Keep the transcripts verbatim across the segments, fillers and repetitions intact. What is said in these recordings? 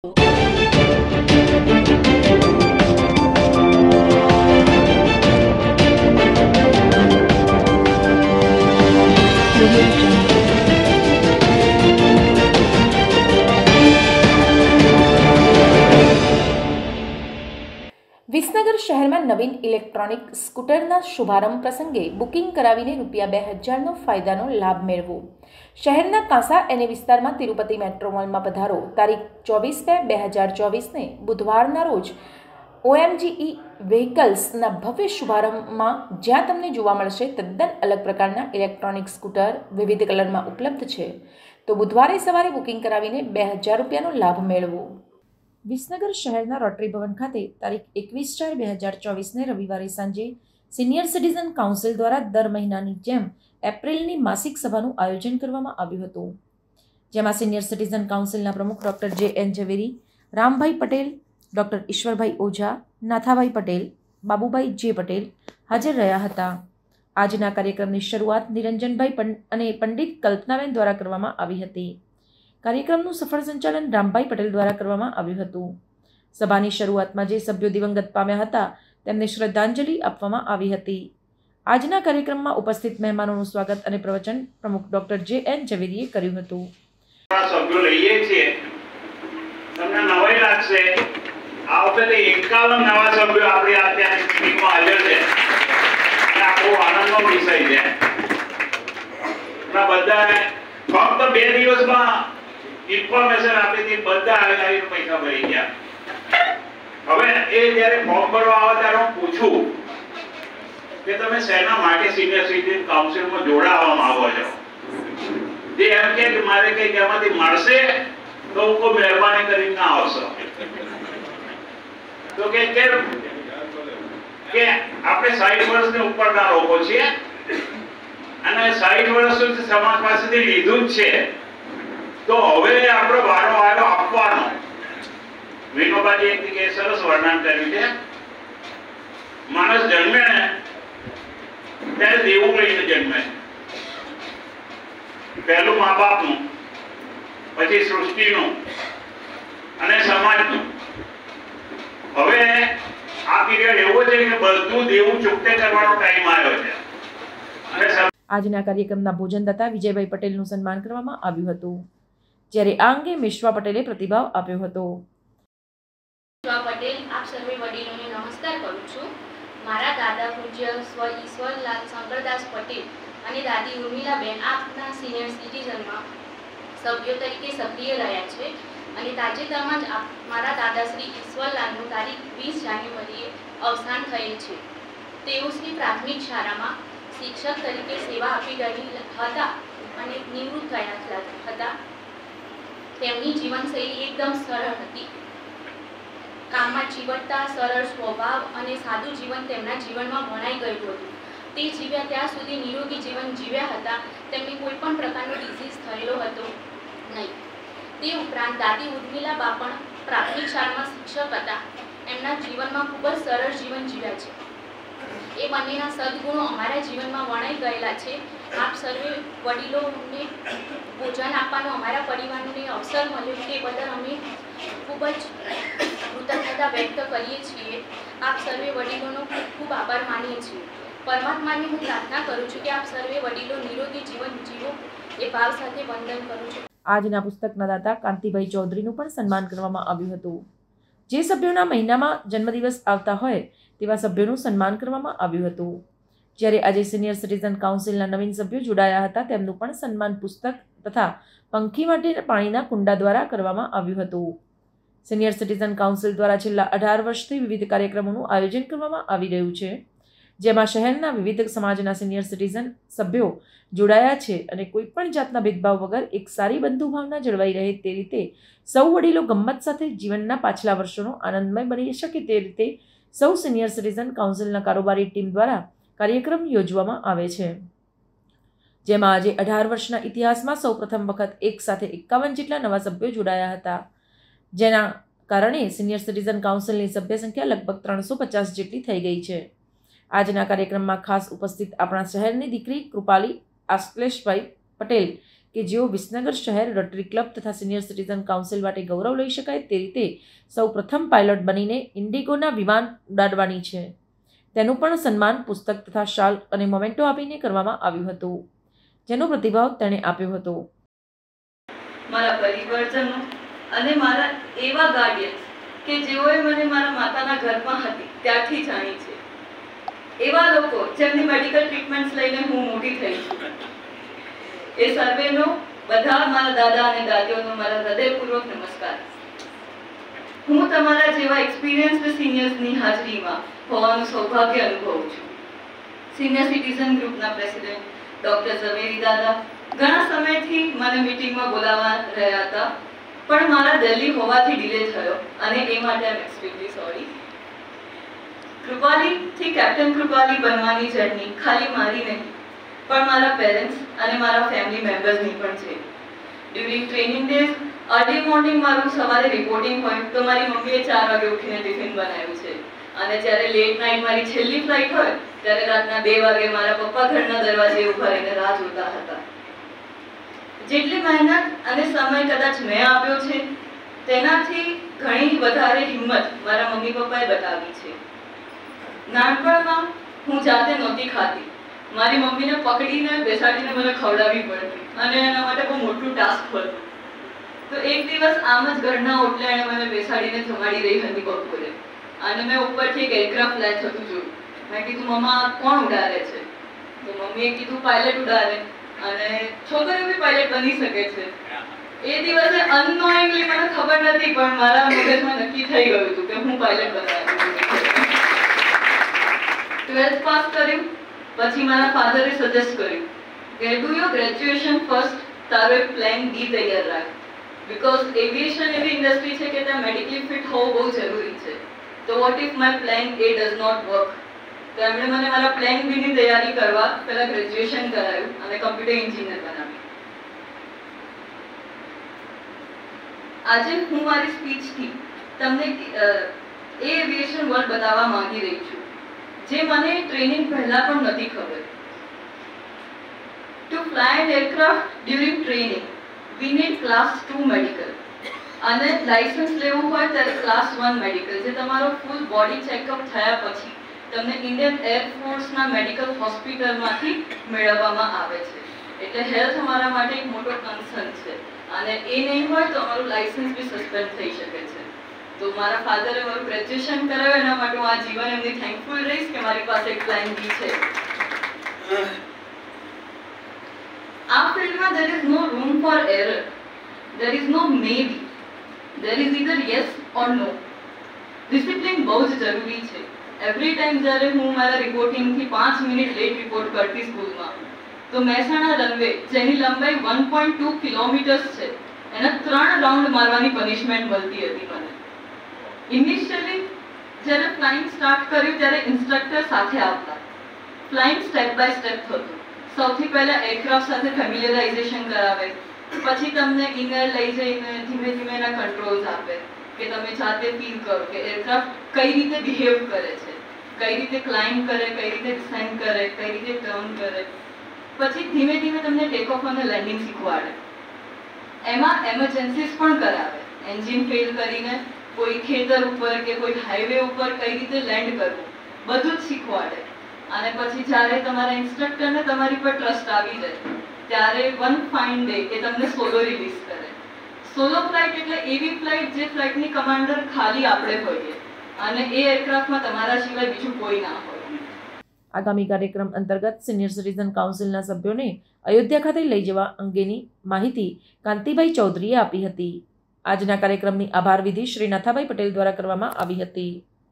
વિસનગર શહેરમાં નવીન ઇલેક્ટ્રોનિક સ્કૂટરના શુભારંભ પ્રસંગે બુકિંગ કરાવીને રૂપિયા બે હજારનો ફાયદાનો લાભ મેળવો. શહેરના કાંસા એને વિસ્તારમાં તિરુપતિ મેટ્રો મોલમાં પધારો. તારીખ ચોવીસ બે બે હજાર ચોવીસને બુધવારના રોજ ઓએમજીઈ વ્હીકલ્સના ભવ્ય શુભારંભમાં જ્યાં તમને જોવા મળશે તદ્દન અલગ પ્રકારના ઇલેક્ટ્રોનિક સ્કૂટર વિવિધ કલરમાં ઉપલબ્ધ છે. તો બુધવારે સવારે બુકિંગ કરાવીને બે હજાર રૂપિયાનો લાભ મેળવો. વિસનગર શહેરના રોટરી ભવન ખાતે તારીખ એકવીસ ચાર બે હજાર ચોવીસને રવિવારે સાંજે સિનિયર સિટીઝન કાઉન્સિલ દ્વારા દર મહિનાની જેમ એપ્રિલની માસિક સભાનું આયોજન કરવામાં આવ્યું હતું, જેમાં સિનિયર સિટીઝન કાઉન્સિલના પ્રમુખ doctor J N Zaveri, Rambhai Patel, doctor Ishwarbhai Oza, Nathabhai Patel, Babubhai J Patel હાજર રહ્યા હતા. આજના કાર્યક્રમની શરૂઆત નિરંજનભાઈ અને પંડિત કલ્પનાબેન દ્વારા કરવામાં આવી હતી. કાર્યક્રમનું સફળ સંચાલન રામભાઈ પટેલ દ્વારા કરવામાં આવ્યું હતું. સભાની શરૂઆતમાં જે સભ્યો દિવંગત પામ્યા હતા તેમને શ્રદ્ધાંજલિ આપવામાં આવી હતી. આજના કાર્યક્રમમાં ઉપસ્થિત મહેમાનોનું સ્વાગત અને પ્રવચન પ્રમુખ ડોક્ટર જે એન ઝવેરીએ કર્યું હતું. સભ્યો લઈએ છીએ, તમને નવાઈ લાગશે, આ વખતે એકાવન નવા સભ્યો આપણી અત્યારે મીટિંગમાં હાજર છે. આ બહુ આનંદનો વિષય છે. બધા ફક્ત બે દિવસમાં ઇન્ફોર્મેશન આપી હતી, બધા આવી પૈસા ભરી ગયા. હવે એ જ્યારે ફોર્મ ભરવા આવે ત્યારે હું પૂછું કે તમે શેના માટે સિનિયર સિટીઝન કાઉન્સિલમાં જોડાવા માંગો છો? જે એમ કે મારે કંઈક એમાંથી મળશે તો હું કોઈ મહેરબાની કરીને ના આવશો. તો કે કેમ કે આપણે સાઠ વર્ષની ઉપરના લોકો છીએ અને સાઠ વર્ષ સુધી સમાજ પાસેથી લીધું જ છે, તો હવે આપણો વારો આવ્યો આપવાનો. વિનોબાજી એક જગ્યાએ સરસ વર્ણન કર્યું છે, માણસ જન્મે ને ત્યારે દેવું લઈને જન્મે. પહેલું મા બાપનું, પછી સૃષ્ટિનું અને સમાજનું. હવે આ પીરિયડ એવો છે કે બધું દેવું ચૂકતે કરવાનો ટાઈમ આવ્યો છે. આજના કાર્યક્રમના ભોજનદાતા વિજયભાઈ પટેલનું સન્માન કરવામાં આવ્યું હતું, જ્યારે આ અંગે મિશ્વા પટેલે પ્રતિભાવ આપ્યો હતો. મિશ્વા પટેલ આપ સર્વે વડીલોને નમસ્કાર કરું છું. મારા દાદા પૂજ્ય સ્વ ઈશ્વરલાલ શંકરદાસ પટેલ અને દાદી ઉર્મિલાબેન આપના સિનિયર સિટીઝનમાં સભ્યો તરીકે સક્રિય રહ્યા છે અને તાજેતરમાં જ મારા દાદા શ્રી ઈશ્વરલાલનું તારીખ વીસ જાન્યુઆરીએ અવસાન થયેલ છે. તેઓ શ્રી પ્રાથમિક શાળામાં શિક્ષક તરીકે સેવા આપી રહી હતા અને નિવૃત્ત થયા હતા. તેમની જીવનશૈલી એકદમ સરળ હતી. કામમાં ચીવટતા, સરળ સ્વભાવ અને સાદું જીવન તેમના જીવનમાં વણાઈ ગયું હતું. તે જીવ્યા ત્યાં સુધી નિરોગી જીવન જીવ્યા હતા. તેમને કોઈ પણ પ્રકારનો ડિઝીઝ થયેલો હતો નહીં. તે ઉપરાંત દાદી ઉર્મિલાબા પણ પ્રાથમિક શાળામાં શિક્ષક હતા. એમના જીવનમાં ખૂબ જ સરળ જીવન જીવ્યા છે. એ બંનેના સદગુણો અમારા જીવનમાં વણાઈ ગયેલા છે. આપ સર્વે વડીલોને ભોજન આપવાનો અમારા પરિવારને અવસર મળ્યો તે બદલ અમે ખૂબ જ કૃતજ્ઞતા વ્યક્ત કરીએ છીએ. આપ સર્વે વડીલોનો ખૂબ ખૂબ આભાર માનીએ છીએ. પરમાત્માને હું પ્રાર્થના કરું છું કે આપ સર્વે વડીલો નિરોગી જીવન જીવો એ ભાવ સાથે વંદન કરું છું. આજના પુસ્તકના દાતા કાંતિભાઈ ચૌધરીનું પણ સન્માન કરવામાં આવ્યું હતું. જે સભ્યોના મહિનામાં જન્મદિવસ આવતા હોય તેવા સભ્યોનું સન્માન કરવામાં આવ્યું હતું. જ્યારે આજે સિનિયર સિટીઝન કાઉન્સિલના નવીન સભ્યો જોડાયા હતા તેમનું પણ સન્માન પુસ્તક તથા પંખી માટે પાણીના કુંડા દ્વારા કરવામાં આવ્યું હતું. સિનિયર સિટીઝન કાઉન્સિલ દ્વારા છેલ્લા અઢાર વર્ષથી વિવિધ કાર્યક્રમોનું આયોજન કરવામાં આવી રહ્યું છે, જેમાં શહેરના વિવિધ સમાજના સિનિયર સિટીઝન સભ્યો જોડાયા છે અને કોઈપણ જાતના ભેદભાવ વગર એક સારી બંધુભાવના જળવાઈ રહે તે રીતે સૌ વડીલો ગમ્મત સાથે જીવનના પાછલા વર્ષોનો આનંદમય બની શકે તે રીતે સૌ સિનિયર સિટીઝન કાઉન્સિલના કારોબારી ટીમ દ્વારા કાર્યક્રમ યોજવામાં આવે છે, જેમાં આજે અઢાર વર્ષના ઇતિહાસમાં સૌ પ્રથમ વખત એક સાથે એકાવન જેટલા નવા સભ્યો જોડાયા હતા, જેના કારણે સિનિયર સિટીઝન કાઉન્સિલની સભ્ય સંખ્યા લગભગ ત્રણસો પચાસ જેટલી થઈ ગઈ છે. આજના કાર્યક્રમમાં ખાસ ઉપસ્થિત આપણા શહેરની દીકરી કૃપાલી આશ્લેષભાઈ પટેલ કે જેઓ વિસનગર શહેર રોટરી ક્લબ તથા સિનિયર સિટીઝન કાઉન્સિલ માટે ગૌરવ લઈ શકાય તે રીતે સૌ પ્રથમ પાયલોટ બનીને ઇન્ડિગોના વિમાન ઉડાડવાની છે. તેનું પણ સન્માન પુસ્તક તથા શાલ અને મોમેન્ટો આપીને કરવામાં આવ્યું હતું, જેનો પ્રતિભાવ તેણે આપ્યો હતો. મારા પરિવારજનો અને મારા એવા ગાર્ડિયન્સ કે જેઓએ મને મારા માતાના ગર્ભમાં હતી ત્યારથી જાણી છે, એવા લોકો જેમની મેડિકલ ટ્રીટમેન્ટ્સ લઈને હું મોટી થઈ છું, એ સર્વેનો બધા મારા દાદા અને દાદીઓનો મારા હૃદયપૂર્વક નમસ્કાર. હું તમારા જેવા એક્સપિરિયન્સ્ડ સિનિયર્સની હાજરીમાં હોવાનું સૌભાગ્ય અનુભવું છું. સિનિયર સિટીઝન ગ્રુપના પ્રેસિડેન્ટ ડોક્ટર ઝવેરી દાદા ઘણા સમયથી મને મીટિંગમાં બોલાવવા રહ્યા હતા, પણ મારા દિલ્હી હોવાથી ડિલે થયો અને એ માટે I am extremely sorry. Kripali થી કેપ્ટન કૃપાલી બનવાની જર્ની ખાલી મારી નહીં પણ મારા પેરેન્ટ્સ અને મારા ફેમિલી મેમ્બર્સની પણ છે. During training days early morning મારું સવારે રિપોર્ટિંગ હોય તો મારી મમ્મીએ ચાર વાગે ઉઠીને ટિફિન બનાવ્યું છે, અને જ્યારે લેટ નાઇટ મારી છેલ્લી ફ્લાઇટ હોય ત્યારે રાતના બે વાગે મારા પપ્પા ઘરના દરવાજે ઊભા રહીને રાહ જોતા હતા. જેટલી મહેનત અને સમય કદાચ મેં આપ્યો છે તેનાથી ઘણી વધારે હિંમત મારા મમ્મી પપ્પાએ બતાવી છે. નાનપણમાં હું જાતે નહોતી ખાતી, મારી મમ્મીને પકડીને બેસાડીને મને ખવડાવવી પડતી અને એના માટે બહુ મોટું ટાસ્ક હતું. તો એક દિવસ આમ જ ઘરના ઓટલે એણે મને બેસાડીને જમાડી રહી હતી બપોરે, અને મેં ઉપરથી એક એરક્રાફ્ટ ફ્લાય થતું જોયું. મેં કીધું મમ્મા કોણ ઉડાડે છે? તો મમ્મીએ કીધું પાયલટ ઉડાડે, અને છોકરીઓ બી પાયલટ બની શકે છે. એ દિવસે અનનોઇંગલી મને ખબર નથી પણ મારા મગજમાં નક્કી થઈ ગયું હતું કે હું પાયલટ બનવાની. ટ્વેલ્થ પાસ કર્યું પછી મારા ફાધરે સજેસ્ટ કર્યું કે ડુ યોર ગ્રેજ્યુએશન ફર્સ્ટ, તારો એક પ્લાન બી તૈયાર રાખ, બીકોઝ એવિએશન એવી ઇન્ડસ્ટ્રી છે કે ત્યાં મેડિકલી ફિટ હોવું બહુ જરૂરી છે. તો what if my plan A does not work? તો એમણે મને મારા પ્લાન બી ની તૈયારી કરવા પહેલા ગ્રેજ્યુએશન કરાવ્યું અને કમ્પ્યુટર એન્જિનિયર બનાવ્યું. આજે હું મારી સ્પીચથી તમને એ એવિએશન વર્લ્ડ બતાવવા માંગી રહી છું જે મને ટ્રેનિંગ પહેલા પણ નથી ખબર. To fly an aircraft during training we need class two medical, અને લાયસન્સ લેવું હોય ત્યારે ક્લાસ વન મેડિકલ, જે તમારો ફૂલ બોડી ચેકઅપ થયા પછી તમને ઇન્ડિયન એરફોર્સના મેડિકલ હોસ્પિટલમાંથી મેળવવામાં આવે છે. એટલે હેલ્થ અમારા માટે એક મોટો કન્સર્ન છે, અને એ નહીં હોય તો અમારું લાયસન્સ બી સસ્પેન્ડ થઈ શકે છે. તો મારા ફાધરે મારું ગ્રેજ્યુએશન કરાવ્યું, એના માટે હું આ જીવન એમની થેન્કફુલ રહીશ કે મારી પાસે એક પ્લાન બી છે. આ ફિલ્ડમાં there is no room for error, there is no maybe, there is either yes or no. Discipline બહુ જ જરૂરી છે. એવરી ટાઈમ જ્યારે હું મારા રિપોર્ટિંગથી પાંચ મિનિટ લેટ રિપોર્ટ કરતી સ્કૂલમાં, તો મહેસાણા રનવે જેની લંબાઈ વન પોઈન્ટ ટુ કિલોમીટર્સ છે એના ત્રણ રાઉન્ડ મારવાની પનિશમેન્ટ મળતી હતી મને. ઇનિશિયલી જ્યારે ફ્લાઇંગ સ્ટાર્ટ કર્યું ત્યારે ઇન્સ્ટ્રક્ટર સાથે આવતા, ફ્લાઇંગ સ્ટેપ બાય સ્ટેપ થતું. સૌથી પહેલા એરક્રાફ્ટ સાથે ફેમિલિયરાઇઝેશન કરાવે, પછી તમને ઇનર લઈ જઈને ધીમે ધીમે એના કંટ્રોલ્સ આપે કે તમે જાતે ફીલ કરો કે એરક્રાફ્ટ કઈ રીતે બિહેવ કરે છે, કઈ રીતે ક્લાઇમ્બ કરે, કઈ રીતે ડિસેન્ડ કરે, કઈ રીતે ટર્ન કરે. પછી ધીમે ધીમે તમને ટેક ઓફ અને લેન્ડિંગ શીખવાડે. એમાં એમરજન્સીસ પણ કરાવે, એન્જિન ફેલ કરીને કોઈ ખેતર ઉપર કે કોઈ હાઈવે ઉપર કઈ રીતે લેન્ડ કરવું બધું જ શીખવાડે. અને પછી જ્યારે તમારા ઇન્સ્ટ્રક્ટરને તમારી પર ટ્રસ્ટ આવી જાય ત્યારે વન ફાઇન ડે એ તમને સોલો રિલીઝ કરે. સોલો ફ્લાઇટ એટલે એવી ફ્લાઇટ જે ફ્લાઇટની કમાન્ડર ખાલી આપણે હોઈએ અને એ એરક્રાફ્ટમાં તમારા સિવાય બીજું કોઈ ના હોય. આગામી કાર્યક્રમ અંતર્ગત સિનિયર સિટીઝન કાઉન્સિલના સભ્યોને અયોધ્યા ખાતે લઈ જવા અંગેની માહિતી કાંતિભાઈ ચૌધરીએ આપી હતી. આજના કાર્યક્રમની આભાર વિધિ શ્રી નાથાભાઈ પટેલ દ્વારા કરવામાં આવી હતી.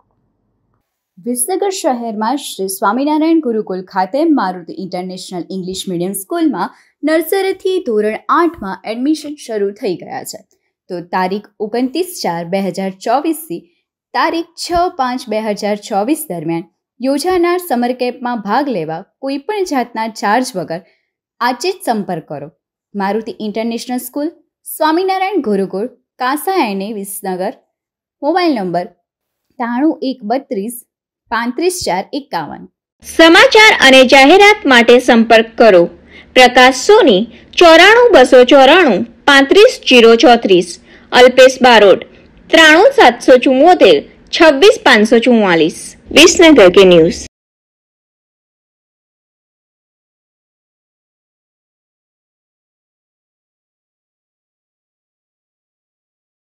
વિસનગર શહેરમાં શ્રી સ્વામિનારાયણ ગુરુકુલ ખાતે મારુતિ ઇન્ટરનેશનલ ઇંગ્લિશ મીડિયમ સ્કૂલમાં નર્સરીથી ધોરણ આઠમાં એડમિશન શરૂ થઈ ગયા છે. તો તારીખ ઓગણત્રીસ ચાર બે હજાર ચોવીસથી તારીખ છ પાંચ બે હજાર ચોવીસ દરમિયાન યોજાનાર સમર કેમ્પમાં ભાગ લેવા કોઈપણ જાતના ચાર્જ વગર આજે જ સંપર્ક કરો. મારુતિ ઇન્ટરનેશનલ સ્કૂલ, સ્વામિનારાયણ ગુરુકુળ, કાંસા એને વિસનગર. મોબાઈલ નંબર ત્રાણું એક બત્રીસ પાંત્રીસ ચાર એકાવન. સમાચાર અને જાહેરાત માટે સંપર્ક કરો પ્રકાશ સોની ચોરાણું બસો ચોરાણું પાંત્રીસ જીરો ચોત્રીસ, અલ્પેશ બારોટ ત્રાણું સાતસો ચુમ્મોતેર છવ્વીસ પાંચસો ચુમ્માલીસ. વિસનગર કે ન્યૂઝ.